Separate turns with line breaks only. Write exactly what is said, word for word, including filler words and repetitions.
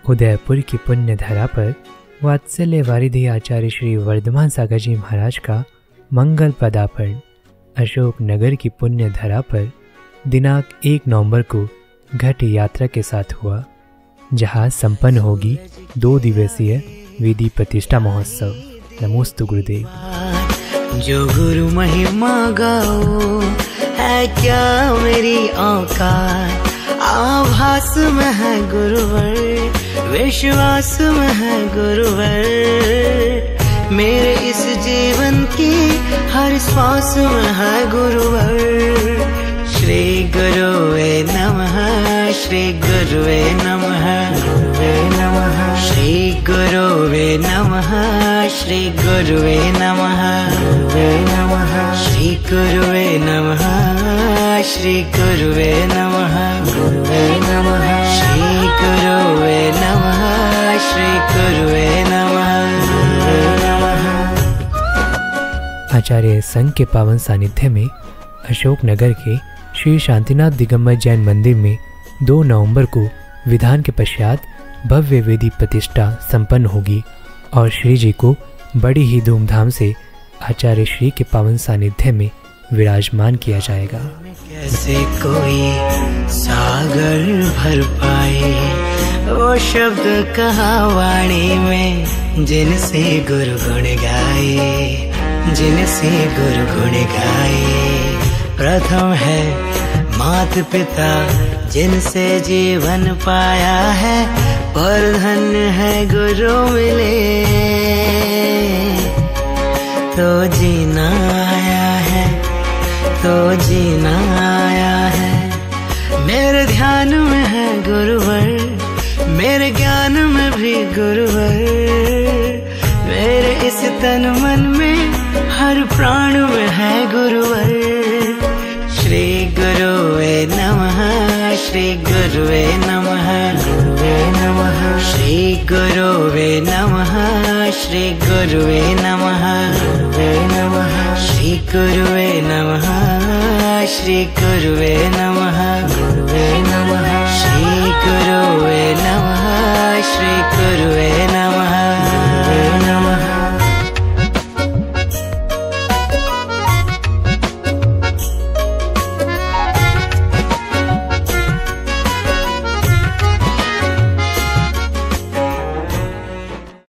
उदयपुर की पुण्य धरा पर वात्सल्य वारिधि आचार्य श्री वर्धमान सागर जी महाराज का मंगल पदार्पण अशोक नगर की पुण्य धरा पर दिनांक एक नवंबर को घट यात्रा के साथ हुआ, जहां संपन्न होगी दो दिवसीय वेदी प्रतिष्ठा महोत्सव। नमोस्तु गुरुदेव।
जो गुरु महिमा गाओ है क्या मेरी औकात, आभास में है गुरुवर, विश्वास में है गुरुवर, मेरे इस जीवन की हर श्वास में है गुरुवर। श्री गुरुवे नमः, श्री गुरुवे नमः, गुरुवे नमः, श्री गुरुवे नमः, श्री गुरुवे नमः, गुरुवे नमः, श्री गुरुवे नमः, श्री गुरुवे नमः, गुरुवे नमः, श्री गुरुवे नमः, श्री गुरुवे नमः, गुरुवे नमः।
आचार्य संघ के पावन सानिध्य में अशोक नगर के श्री शांतिनाथ दिगंबर जैन मंदिर में दो नवंबर को विधान के पश्चात भव्य वेदी प्रतिष्ठा संपन्न होगी और श्री जी को बड़ी ही धूमधाम से आचार्य श्री के पावन सानिध्य में विराजमान किया जाएगा।
कैसे कोई सागर भर पाए वो शब्द कहा वाणी में, जिनसे गुरु गुण गाए, जिनसे गुरु गुण गाए। प्रथम है मात पिता जिनसे जीवन पाया है, पर धन्य है गुरु मिले तो जीना आया है, तो जीना आया है। मेरे ध्यान में है गुरुवर, मेरे ज्ञान में भी गुरुवर, मेरे इस तन मन में हर प्राण में है गुरुवर। श्री गुरुवे नमः, श्री गुरुवे नमः, गुरुवे नमः, श्री गुरुवे नमः, श्री गुरुवे नमः, गुरुवे नमः, श्री गुरुवे नमः, श्री गुरुवे नमः, गुरुवे नमः, श्री गुरुवे नमः, श्री गुरुवे